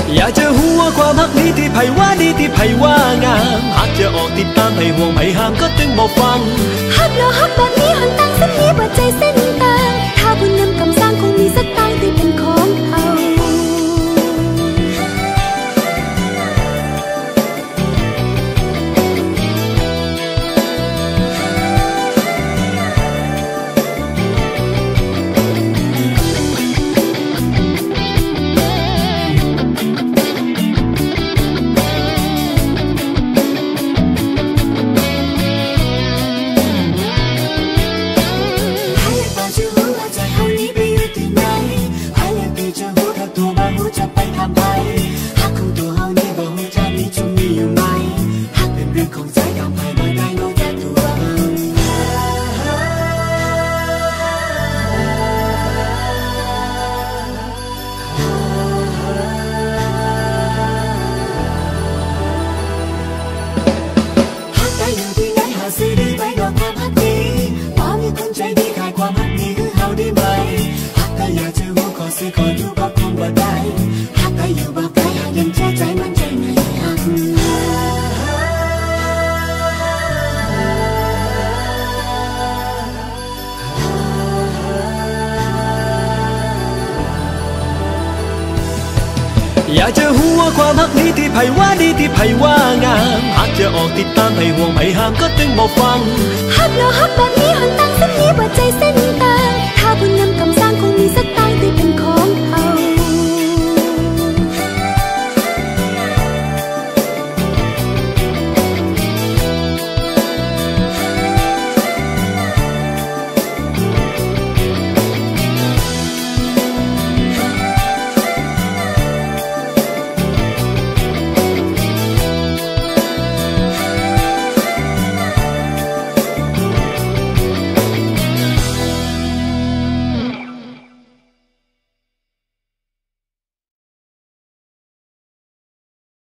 อยากจะรู้ว่าความฮักนี้ที่ไผว่าดีที่ไผว่างามหากจะออกติดตามไผห่วงไผห้ามก็ตึงบอกฟังฮักแล้วฮักแบบนี้หนทางเส้นนี้เปิดใจเส้นตางถ้าผู้นำกำสร้างคงมีสตางค์ที่เป็นของเขาจะไปทำไมฮักของตัวเฮานี่บ่ฮู้จะมีจุดนี้อยู่ไหมฮักเป็นเรื่องของใจยอมให้บ่ได้รู้จักตัวฮักได้อยู่ที่ไหนหาซื้อได้ไหมดอกความฮักนี้พอมีคนใจดีขายความฮักนี้คือเฮาได้ไหมฮักแต่อยากจะรู้ขอซื้อขออยู่บ่คงบ่ได้ฮักแต่อยู่บ่ไกลหากยังเชื่อใจมันใจในฮักอยากจะรู้ว่าความฮักนี้ที่ไผว่าดีที่ไผว่างามหากจะออกติดตามไผห่วงไผห้ามก็ตึงบอกฟังฮักแล้วฮักแบบนี้หนทางเส้นนี้เปิดใจเส้นตางถ้าผู้นำกำสร้างคงมีส